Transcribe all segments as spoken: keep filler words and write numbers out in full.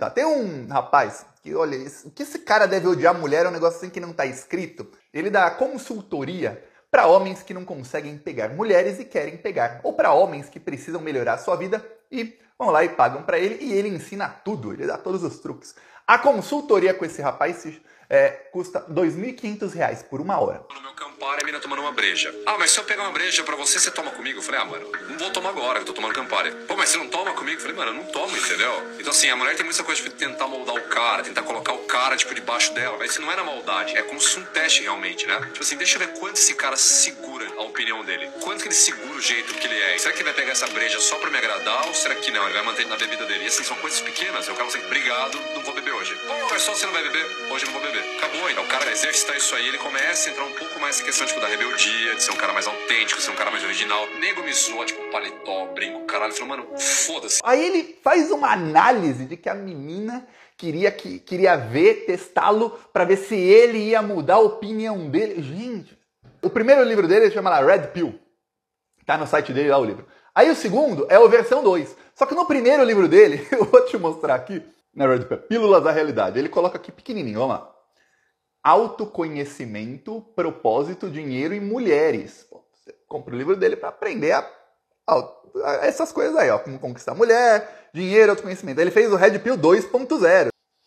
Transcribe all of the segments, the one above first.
Tá, tem um rapaz que, olha, o que esse cara deve odiar a mulher é um negócio assim que não tá escrito. Ele dá consultoria para homens que não conseguem pegar mulheres e querem pegar. Ou para homens que precisam melhorar a sua vida e vão lá e pagam para ele. E ele ensina tudo, ele dá todos os truques. A consultoria com esse rapaz é, custa dois mil e quinhentos reais por uma hora. No meu Campari, a mina tomando uma breja. Ah, mas se eu pegar uma breja pra você, você toma comigo? Eu falei, ah, mano, não vou tomar agora, eu tô tomando Campari. Pô, mas você não toma comigo? Eu falei, mano, eu não tomo, entendeu? Então, assim, a mulher tem muita coisa de tentar moldar o cara, tentar colocar o cara, tipo, debaixo dela. Mas isso não é na maldade, é como se fosse um teste, realmente, né? Tipo assim, deixa eu ver quanto esse cara segura a opinião dele. Quanto que ele segura o jeito que ele é. Será que ele vai pegar essa breja só pra me agradar ou será que não? Ele vai manter na bebida dele. E, assim, são coisas pequenas. Eu quero assim, obrigado, não vou beber hoje. Pô, é só você não vai beber? Hoje eu não vou beber. Acabou, então. O cara exercita isso aí, ele começa a entrar um pouco mais em questão, tipo, da rebeldia, de ser um cara mais autêntico, de ser um cara mais original. Nego me zoa, tipo, paletó, brinco, caralho. Falou, mano, foda-se. Aí ele faz uma análise de que a menina queria, que, queria ver, testá-lo, pra ver se ele ia mudar a opinião dele. Gente, o primeiro livro dele chama lá Red Pill. Tá no site dele lá o livro. Aí o segundo é a versão dois. Só que no primeiro livro dele, eu vou te mostrar aqui, na Red Pill, Pílulas da Realidade. Ele coloca aqui pequenininho, vamos lá. Autoconhecimento, propósito, dinheiro e mulheres. Pô, você compra o livro dele para aprender a, a, a essas coisas aí, ó, como conquistar mulher, dinheiro, autoconhecimento. Ele fez o Red Pill dois ponto zero.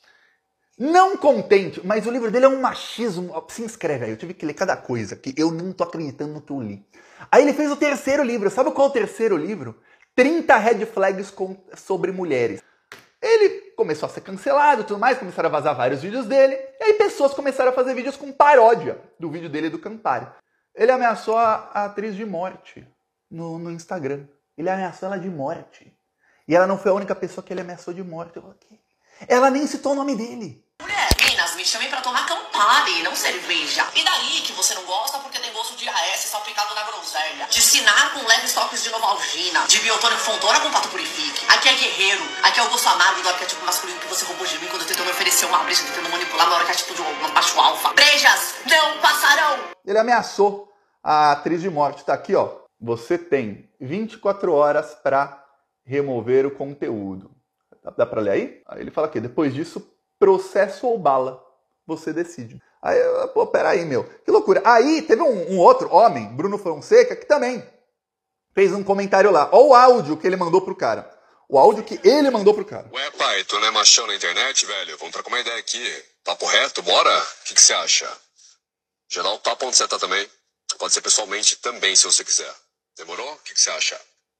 Não contente, mas o livro dele é um machismo. Se inscreve aí, eu tive que ler cada coisa, que eu não tô acreditando no que eu li. Aí ele fez o terceiro livro. Sabe qual é o terceiro livro? trinta Red Flags com, sobre mulheres. Ele começou a ser cancelado e tudo mais, começaram a vazar vários vídeos dele, e aí pessoas começaram a fazer vídeos com paródia do vídeo dele e do Campari. Ele ameaçou a, a atriz de morte no, no Instagram. Ele ameaçou ela de morte. E ela não foi a única pessoa que ele ameaçou de morte. Eu falei, ela nem citou o nome dele. Mulher, meninas, me chamem pra tomar Campari, não cerveja. E daí que você não gosta porque tem gosto de A S salpicado na groselha. De Sinar com leves toques de Novalgina. De Biotônico Fontoura com Pato Purifique. Aqui é guerreiro. Aqui é o gosto amargo do arquétipo masculino que você roubou de mim quando tentou me oferecer uma breja tentando manipular meu arquétipo de um macho alfa. Brejas não passarão. Ele ameaçou a atriz de morte. Tá aqui, ó. Você tem vinte e quatro horas pra remover o conteúdo. Dá pra ler aí? Aí ele fala aqui, depois disso, processo ou bala, você decide. Aí, pô, peraí, meu, que loucura. Aí teve um, um outro homem, Bruno Fonseca, que também fez um comentário lá. Olha o áudio que ele mandou pro cara. O áudio que ele mandou pro cara. Ué, pai, tu não é machão na internet, velho? Vamos trocar uma ideia aqui. Papo reto, bora? O que, que você acha? Já dá um papo onde você tá também. Pode ser pessoalmente também, se você quiser. Demorou? O que, que você acha?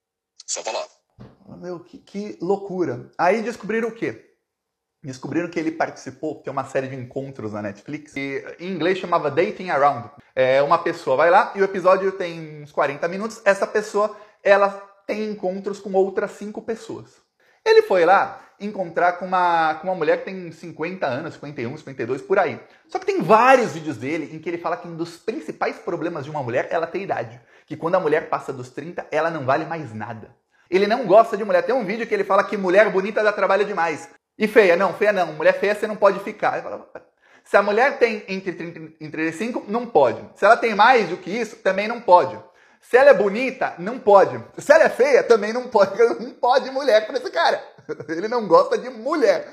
Só falar. Meu, que, que loucura. Aí descobriram o quê? Descobriram que ele participou, que é uma série de encontros na Netflix, que em inglês chamava Dating Around. É, uma pessoa vai lá e o episódio tem uns quarenta minutos. Essa pessoa, ela tem encontros com outras cinco pessoas. Ele foi lá encontrar com uma, com uma mulher que tem cinquenta anos, cinquenta e um, cinquenta e dois, por aí. Só que tem vários vídeos dele em que ele fala que um dos principais problemas de uma mulher é ela ter idade. Que quando a mulher passa dos trinta, ela não vale mais nada. Ele não gosta de mulher. Tem um vídeo que ele fala que mulher bonita dá trabalho demais. E feia, não, feia não. Mulher feia você não pode ficar. Falo, se a mulher tem entre trinta e trinta e cinco, não pode. Se ela tem mais do que isso, também não pode. Se ela é bonita, não pode. Se ela é feia, também não pode. Não pode mulher pra esse cara. Ele não gosta de mulher.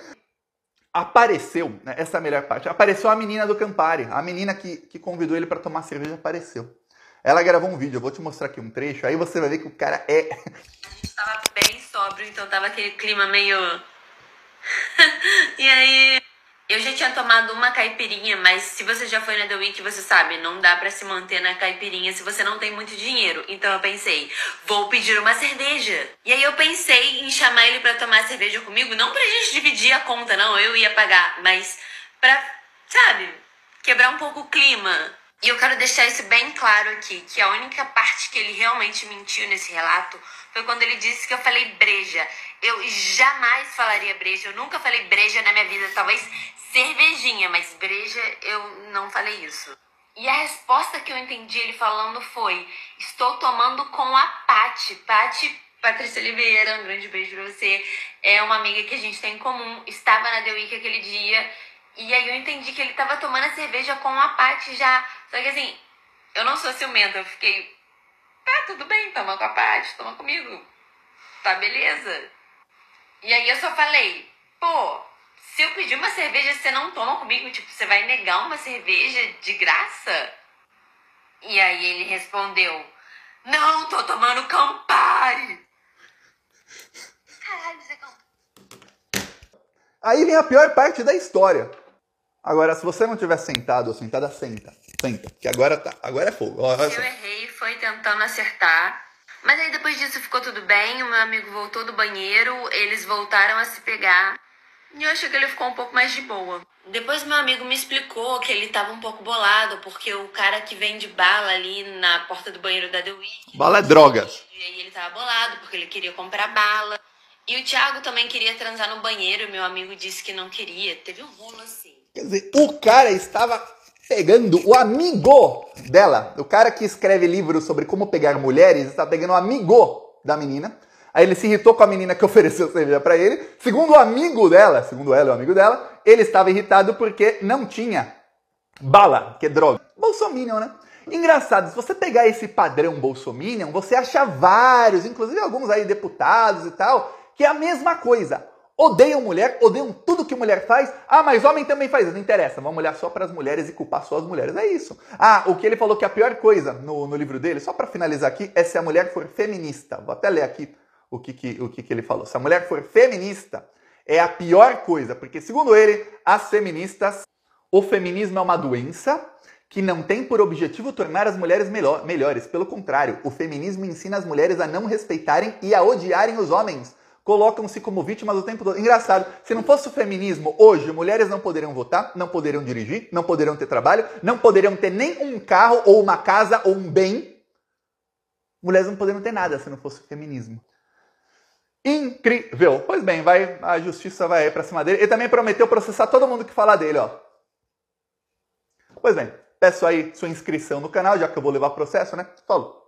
Apareceu, né, essa é a melhor parte, apareceu a menina do Campari. A menina que, que convidou ele pra tomar cerveja apareceu. Ela gravou um vídeo, eu vou te mostrar aqui um trecho, aí você vai ver que o cara é... A gente tava bem sóbrio, então tava aquele clima meio... E aí, eu já tinha tomado uma caipirinha, mas se você já foi na The Week, você sabe, não dá pra se manter na caipirinha se você não tem muito dinheiro. Então eu pensei, vou pedir uma cerveja. E aí eu pensei em chamar ele pra tomar cerveja comigo, não pra gente dividir a conta, não, eu ia pagar, mas pra, sabe, quebrar um pouco o clima. E eu quero deixar isso bem claro aqui, que a única parte que ele realmente mentiu nesse relato foi quando ele disse que eu falei breja. Eu jamais falaria breja, eu nunca falei breja na minha vida, talvez cervejinha, mas breja eu não falei isso. E a resposta que eu entendi ele falando foi, estou tomando com a Paty. Paty, Patrícia Oliveira, um grande beijo pra você, é uma amiga que a gente tem em comum, estava na The Week aquele dia, e aí eu entendi que ele tava tomando a cerveja com a Paty já. Só que assim, eu não sou ciumenta, eu fiquei, tá, tudo bem, toma com a Paty, toma comigo, tá, beleza. E aí eu só falei, pô, eu pedir uma cerveja, você não toma comigo? Tipo, você vai negar uma cerveja de graça? E aí ele respondeu, não, tô tomando Campari. Caralho, você Campari. Aí vem a pior parte da história. Agora, se você não tiver sentado ou sentada, senta. Senta, que agora tá, agora é fogo. Olha só. Eu errei, foi tentando acertar. Mas aí depois disso ficou tudo bem, o meu amigo voltou do banheiro, eles voltaram a se pegar. E eu achei que ele ficou um pouco mais de boa. Depois meu amigo me explicou que ele tava um pouco bolado, porque o cara que vende bala ali na porta do banheiro da The Week... Bala é drogas. E aí ele tava bolado, porque ele queria comprar bala. E o Thiago também queria transar no banheiro, e meu amigo disse que não queria. Teve um rolo assim. Quer dizer, o cara estava pegando o amigo dela. O cara que escreve livros sobre como pegar mulheres, está pegando o amigo da menina. Aí ele se irritou com a menina que ofereceu cerveja pra ele. Segundo o amigo dela, segundo ela, o amigo dela, ele estava irritado porque não tinha bala, que é droga. Bolsominion, né? Engraçado, se você pegar esse padrão Bolsominion, você acha vários, inclusive alguns aí deputados e tal, que é a mesma coisa. Odeiam mulher, odeiam tudo que mulher faz. Ah, mas homem também faz. Não interessa, vamos olhar só para as mulheres e culpar só as mulheres. É isso. Ah, o que ele falou que a pior coisa no, no livro dele, só para finalizar aqui, é se a mulher for feminista. Vou até ler aqui o que, que, o que, que ele falou. Se a mulher for feminista, é a pior coisa. Porque, segundo ele, as feministas, o feminismo é uma doença que não tem por objetivo tornar as mulheres melhor, melhores. Pelo contrário, o feminismo ensina as mulheres a não respeitarem e a odiarem os homens. Colocam-se como vítimas o tempo todo. Engraçado, se não fosse o feminismo, hoje mulheres não poderiam votar, não poderiam dirigir, não poderiam ter trabalho, não poderiam ter nem um carro ou uma casa ou um bem. Mulheres não poderiam ter nada se não fosse o feminismo. Incrível! Pois bem, vai, a justiça vai pra cima dele. Ele também prometeu processar todo mundo que falar dele, ó. Pois bem, peço aí sua inscrição no canal, já que eu vou levar processo, né? Falou!